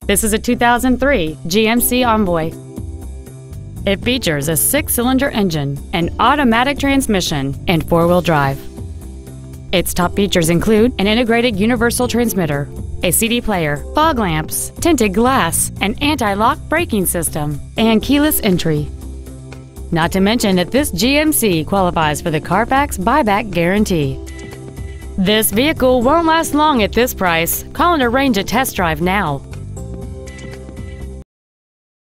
This is a 2003 GMC Envoy. It features a 6-cylinder engine, an automatic transmission, and 4-wheel drive. Its top features include an integrated universal transmitter, a CD player, fog lamps, tinted glass, an anti-lock braking system, and keyless entry. Not to mention that this GMC qualifies for the Carfax buyback guarantee. This vehicle won't last long at this price. Call and arrange a test drive now.